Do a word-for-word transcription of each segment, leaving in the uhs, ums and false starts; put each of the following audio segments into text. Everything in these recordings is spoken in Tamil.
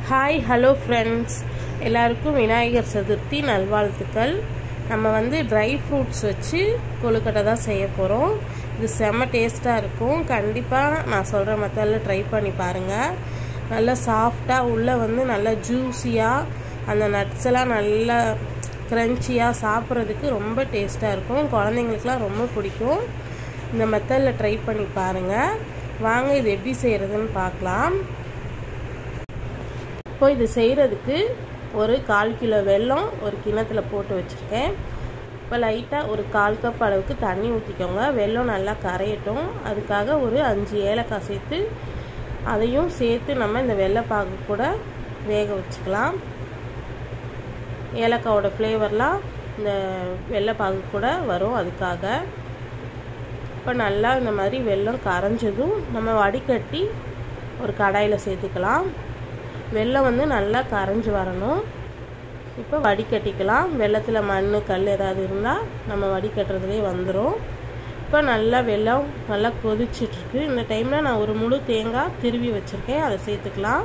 ஹாய் ஹலோ ஃப்ரெண்ட்ஸ், எல்லாருக்கும் விநாயகர் சதுர்த்தி நல்வாழ்த்துக்கள். நம்ம வந்து ட்ரை ஃப்ரூட்ஸ் வச்சு கொழுக்கட்டை தான் செய்ய போகிறோம். இது செம்ம டேஸ்ட்டாக இருக்கும். கண்டிப்பாக நான் சொல்கிற மெத்தடில் ட்ரை பண்ணி பாருங்கள். நல்லா சாஃப்டாக உள்ளே வந்து நல்லா ஜூஸியாக அந்த நட்ஸ் எல்லாம் நல்லா க்ரன்ச்சியாக சாப்பிட்றதுக்கு ரொம்ப டேஸ்ட்டாக இருக்கும். குழந்தைங்களுக்குலாம் ரொம்ப பிடிக்கும். இந்த மெத்தடில் ட்ரை பண்ணி பாருங்கள். வாங்க இது எப்படி செய்கிறதுன்னு பார்க்கலாம். இப்போ இது செய்கிறதுக்கு ஒரு கால் கிலோ வெல்லம் ஒரு கிண்ணத்தில் போட்டு வச்சுருக்கேன். இப்போ லைட்டாக ஒரு கால் கப் அளவுக்கு தண்ணி ஊற்றிக்கோங்க. வெல்லம் நல்லா கரையட்டும். அதுக்காக ஒரு அஞ்சு ஏலக்காய் சேர்த்து அதையும் சேர்த்து நம்ம இந்த வெள்ளைப்பாகு கூட வேக வச்சுக்கலாம். ஏலக்காயோட ஃப்ளேவர்லாம் இந்த வெள்ளைப்பாகு கூட வரும். அதுக்காக இப்போ நல்லா இந்த மாதிரி வெல்லம் கரைஞ்சதும் நம்ம வடிகட்டி ஒரு கடாயில் சேர்த்துக்கலாம். வெல்லம் வந்து நல்லா கரைஞ்சி வரணும். இப்போ வடிகட்டிக்கலாம். வெல்லத்தில் மண் கல் ஏதாவது இருந்தால் நம்ம வடிகட்டுறதுலேயே வந்துடும். இப்போ நல்லா வெல்லம் நல்லா கொதிச்சிட்ருக்கு. இந்த டைமில் நான் ஒரு முழு தேங்காய் திருவி வச்சுருக்கேன், அதை சேர்த்துக்கலாம்.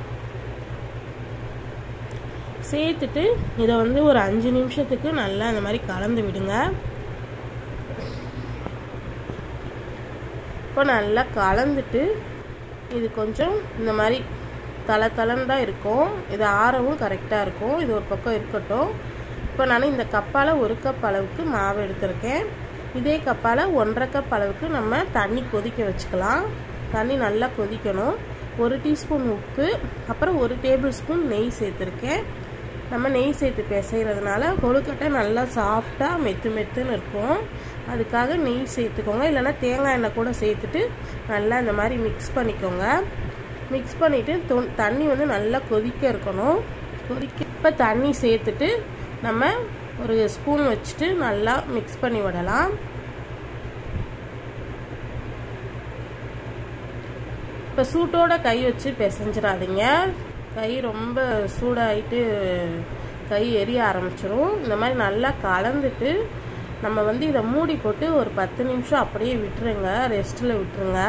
சேர்த்துட்டு இதை வந்து ஒரு அஞ்சு நிமிஷத்துக்கு நல்லா இந்த மாதிரி கலந்து விடுங்க. இப்போ நல்லா கலந்துட்டு இது கொஞ்சம் இந்த மாதிரி தலை தலைன்னு தான் இருக்கும். இது ஆறவும் கரெக்டாக இருக்கும். இது ஒரு பக்கம் இருக்கட்டும். இப்போ நான் இந்த கப்பால் ஒரு கப் அளவுக்கு மாவு எடுத்திருக்கேன். இதே கப்பால் ஒன்றரை கப் அளவுக்கு நம்ம தண்ணி கொதிக்க வச்சுக்கலாம். தண்ணி நல்லா கொதிக்கணும். ஒரு டீஸ்பூன் உப்பு, அப்புறம் ஒரு டேபிள் ஸ்பூன் நெய் சேர்த்துருக்கேன். நம்ம நெய் சேர்த்து பிசைகிறதுனால கொழுக்கட்டை நல்லா சாஃப்டாக மெத்து மெத்துன்னு இருக்கும். அதுக்காக நெய் சேர்த்துக்கோங்க. இல்லைன்னா தேங்காய் எண்ணெய் கூட சேர்த்துட்டு நல்லா இந்த மாதிரி மிக்ஸ் பண்ணிக்கோங்க. மிக்ஸ் பண்ணிவிட்டு தண்ணி வந்து நல்லா கொதிக்க இருக்கணும். கொதிக்க இப்போ தண்ணி சேர்த்துட்டு நம்ம ஒரு ஸ்பூன் வச்சுட்டு நல்லா மிக்ஸ் பண்ணி விடலாம். இப்போ சூட்டோட கை வச்சு பிசைஞ்சிடாதீங்க. கை ரொம்ப சூடாகிட்டு கை எரிய ஆரம்பிச்சிடும். இந்த மாதிரி நல்லா கலந்துட்டு நம்ம வந்து இதை மூடி போட்டு ஒரு பத்து நிமிஷம் அப்படியே விட்டுருங்க, ரெஸ்ட்டில் விட்டுருங்க.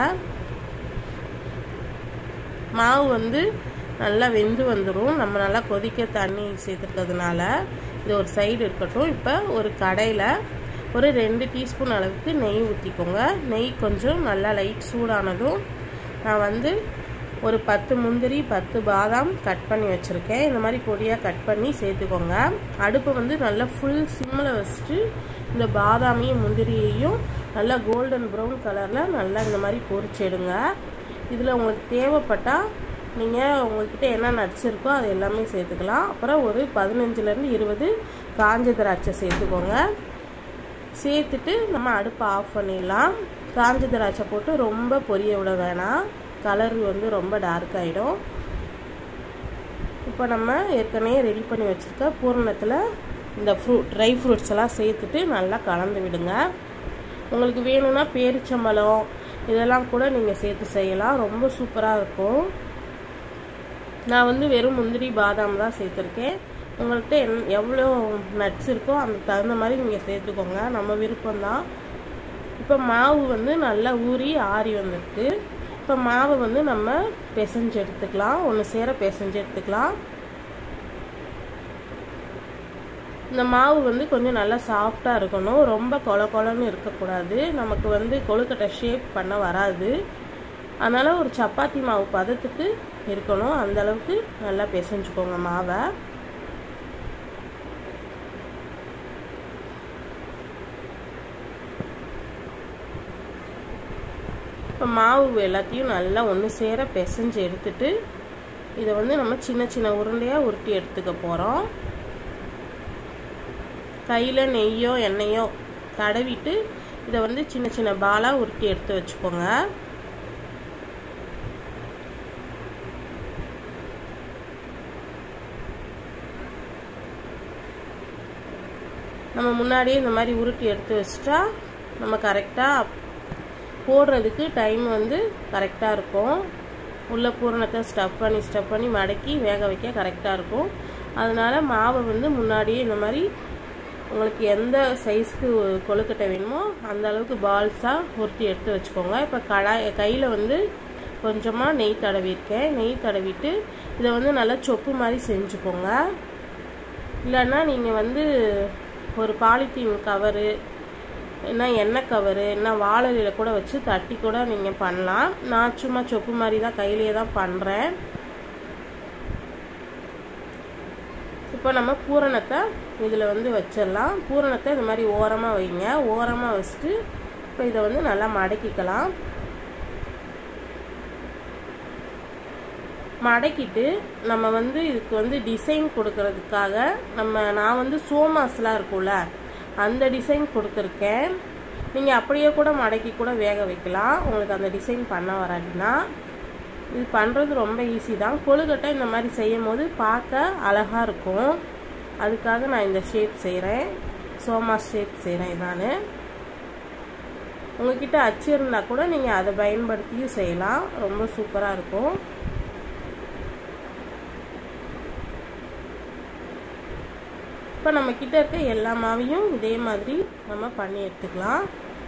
மாவு வந்து நல்லா வெந்து வந்துடும். நம்ம நல்லா கொதிக்க தண்ணி சேர்த்துக்கிறதுனால இது ஒரு சைடு இருக்கட்டும். இப்போ ஒரு கடையில் ஒரு ரெண்டு டீஸ்பூன் அளவுக்கு நெய் ஊற்றிக்கோங்க. நெய் கொஞ்சம் நல்லா லைட் சூடானதும் நான் வந்து ஒரு பத்து முந்திரி பத்து பாதாம் கட் பண்ணி வச்சுருக்கேன். இந்த மாதிரி பொடியாக கட் பண்ணி சேர்த்துக்கோங்க. அடுப்பை வந்து நல்லா ஃபுல் சிம்மில் வச்சுட்டு இந்த பாதாமையும் முந்திரியையும் நல்லா கோல்டன் ப்ரௌன் கலரில் நல்லா இந்த மாதிரி பொரிச்சிடுங்க. இதில் உங்களுக்கு தேவைப்பட்டால் நீங்கள் உங்கள்கிட்ட என்ன நட்ஸ் இருக்கோ அது எல்லாமே சேர்த்துக்கலாம். அப்புறம் ஒரு பதினஞ்சுலேருந்து இருபது காஞ்ச திராட்சை சேர்த்துக்கோங்க. சேர்த்துட்டு நம்ம அடுப்பை ஆஃப் பண்ணிடலாம். காஞ்ச திராட்சை போட்டு ரொம்ப பொரிய விட வேணாம். கலர் வந்து ரொம்ப டார்க் ஆகிடும். இப்போ நம்ம ஏற்கனவே ரெடி பண்ணி வச்சுருக்க பூரணத்தில் இந்த ஃப்ரூட் ட்ரை ஃப்ரூட்ஸ் எல்லாம் சேர்த்துட்டு நல்லா கலந்து விடுங்க. உங்களுக்கு வேணும்னா பேரிச்சம்பழம் இதெல்லாம் கூட நீங்கள் சேர்த்து செய்யலாம். ரொம்ப சூப்பராக இருக்கும். நான் வந்து வெறும் முந்திரி பாதாம் தான் சேர்த்துருக்கேன். உங்கள்கிட்ட என் எவ்வளோ நட்ஸ் இருக்கோ அந்த தகுந்த மாதிரி நீங்கள் சேர்த்துக்கோங்க. நம்ம விருப்பம்தான். இப்போ மாவு வந்து நல்லா ஊறி ஆறி வந்துருக்கு. இப்போ மாவை வந்து நம்ம பிசைஞ்சு எடுத்துக்கலாம். ஒன்று சேர பிசைஞ்சு எடுத்துக்கலாம். இந்த மாவு வந்து கொஞ்சம் நல்லா சாஃப்டாக இருக்கணும். ரொம்ப கொல கொலன்னு இருக்கக்கூடாது. நமக்கு வந்து கொழுக்கட்டை ஷேப் பண்ண வராது. அதனால் ஒரு சப்பாத்தி மாவு பதத்துக்கு இருக்கணும். அந்தளவுக்கு நல்லா பிசைஞ்சுக்கோங்க மாவை. இப்போ மாவு எல்லாத்தையும் நல்லா ஒன்று சேர பிசைஞ்சு எடுத்துட்டு இதை வந்து நம்ம சின்ன சின்ன உருண்டையாக உருட்டி எடுத்துக்க போகிறோம். கையில் நெய்யோ எண்ணெயோ தடவிட்டு இதை வந்து சின்ன சின்ன பாலாக உருட்டி எடுத்து வச்சுக்கோங்க. நம்ம முன்னாடியே இந்த மாதிரி உருட்டி எடுத்து வச்சிட்டா நம்ம கரெக்டாக போடுறதுக்கு டைம் வந்து கரெக்டாக இருக்கும். உள்ள பூரணத்தை ஸ்டஃப் பண்ணி ஸ்டஃப் பண்ணி மடக்கி வேக வைக்க கரெக்டாக இருக்கும். அதனால் மாவை வந்து முன்னாடியே இந்த மாதிரி உங்களுக்கு எந்த சைஸ்க்கு கொழுக்கட்டை வேணுமோ அந்த அளவுக்கு பால்ஸாக உருட்டி எடுத்து வச்சுக்கோங்க. இப்போ கடாய் கையில் வந்து கொஞ்சமாக நெய் தடவிருக்கேன். நெய் தடவிட்டு இதை வந்து நல்லா சொப்பு மாதிரி செஞ்சுக்கோங்க. இல்லைன்னா நீங்கள் வந்து ஒரு பாலித்தீன் கவரு என்ன எண்ணெய் கவரு என்ன வாழலையில் கூட வச்சு தட்டி கூட நீங்கள் பண்ணலாம். நான் சும்மா சொப்பு மாதிரி தான் கையிலேயே தான் பண்ணுறேன். இப்போ நம்ம பூரணத்தை இதில் வந்து வச்சிடலாம். பூரணத்தை இது மாதிரி ஓரமாக வைங்க. ஓரமாக வச்சுட்டு இப்போ இதை வந்து நல்லா மடக்கிக்கலாம். மடக்கிட்டு நம்ம வந்து இதுக்கு வந்து டிசைன் கொடுக்கறதுக்காக நம்ம நான் வந்து சோமாஸ்லாம் இருக்கும்ல அந்த டிசைன் கொடுத்துருக்கேன். நீங்கள் அப்படியே கூட மடக்கி கூட வேக வைக்கலாம் உங்களுக்கு அந்த டிசைன் பண்ண வராதுன்னா. இது பண்ணுறது ரொம்ப ஈஸி தான். கொழுக்கட்டை இந்த மாதிரி செய்யும் போது பார்க்க அழகாக இருக்கும். அதுக்காக நான் இந்த ஷேப் செய்கிறேன். சோமாஸ் ஷேப் செய்கிறேன் நான். உங்கள்கிட்ட அச்சு இருந்தால் கூட நீங்கள் அதை பயன்படுத்தியும் செய்யலாம். ரொம்ப சூப்பராக இருக்கும். இப்போ நம்ம கிட்ட இருக்க எல்லா மாவையும் இதே மாதிரி நம்ம பண்ணி எடுத்துக்கலாம்.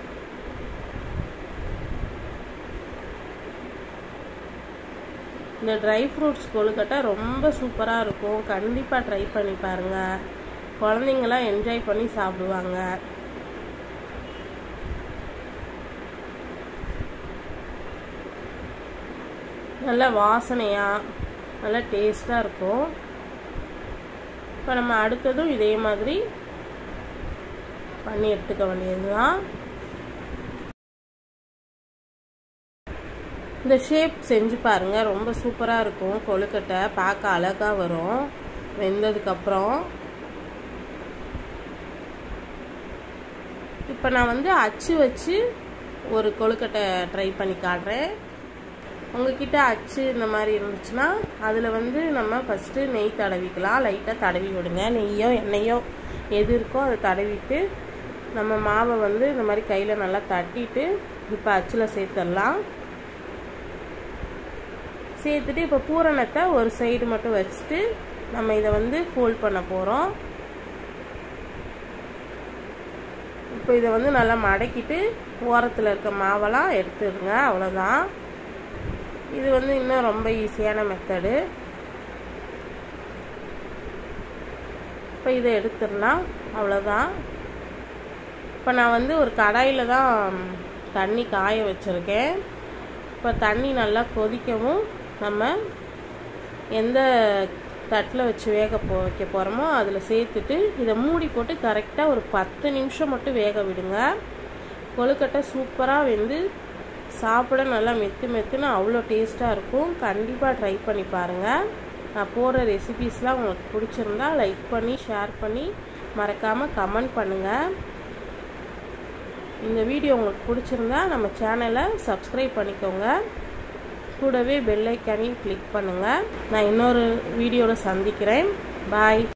இந்த ட்ரை ஃப்ரூட்ஸ் கொழுக்கட்டை ரொம்ப சூப்பராக இருக்கும். கண்டிப்பாக ட்ரை பண்ணி பாருங்கள். குழந்தைங்களாம் என்ஜாய் பண்ணி சாப்பிடுவாங்க. நல்ல வாசனையாக நல்ல டேஸ்ட்டாக இருக்கும். இப்போ நம்ம அடுத்ததும் இதே மாதிரி பண்ணி எடுத்துக்க வேண்டியது தான். இந்த ஷேப் செஞ்சு பாருங்கள். ரொம்ப சூப்பராக இருக்கும். கொழுக்கட்டை பார்க்க அழகாக வரும் வெந்ததுக்கப்புறம். இப்போ நான் வந்து அச்சு வச்சு ஒரு கொழுக்கட்டை ட்ரை பண்ணி காட்டுறேன். உங்ககிட்ட அச்சு இந்த மாதிரி இருந்துச்சுன்னா அதில் வந்து நம்ம ஃபஸ்ட்டு நெய் தடவிக்கலாம். லைட்டாக தடவி விடுங்க. நெய்யோ எண்ணெயோ எது இருக்கோ அதை தடவிட்டு நம்ம மாவை வந்து இந்த மாதிரி கையில் நல்லா தட்டிட்டு இப்போ அச்சில் சேர்த்துடலாம். சேர்த்துட்டு இப்போ பூரணத்தை ஒரு சைடு மட்டும் வச்சுட்டு நம்ம இதை வந்து ஃபோல்ட் பண்ண போகிறோம். இப்போ இதை வந்து நல்லா மடக்கிட்டு ஓரத்தில் இருக்க மாவெல்லாம் எடுத்துடுங்க. அவ்வளோதான். இது வந்து இன்னும் ரொம்ப ஈஸியான மெத்தடு. இப்போ இதை எடுத்துடலாம். அவ்வளோதான். இப்போ நான் வந்து ஒரு கடாயில் தான் தண்ணி காய வச்சுருக்கேன். இப்போ தண்ணி நல்லா கொதிக்கவும் நம்ம எந்த தட்டில் வச்சு வேக போ வைக்க போகிறோமோ அதில் சேர்த்துட்டு இதை மூடி போட்டு கரெக்டாக ஒரு பத்து நிமிஷம் மட்டும் வேக விடுங்க. கொழுக்கட்டை சூப்பராக வெந்து சாப்பிட நல்லா மெத்து மெத்துன்னு அவ்வளோ டேஸ்ட்டாக இருக்கும். கண்டிப்பாக ட்ரை பண்ணி பாருங்கள். நான் போடுற ரெசிபீஸ்லாம் உங்களுக்கு பிடிச்சிருந்தா லைக் பண்ணி ஷேர் பண்ணி மறக்காமல் கமெண்ட் பண்ணுங்கள். இந்த வீடியோ உங்களுக்கு பிடிச்சிருந்தா நம்ம சேனலை சப்ஸ்கிரைப் பண்ணிக்கோங்க. கூடவே பெல் ஐக்கானையும் கிளிக் பண்ணுங்கள். நான் இன்னொரு வீடியோவில் சந்திக்கிறேன். பாய்.